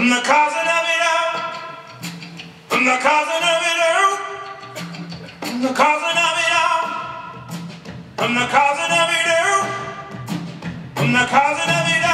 I'm the cousin of it all. I'm the cousin of it all. I'm the cousin of it all. I'm the cousin of it all. I'm the cousin of it all.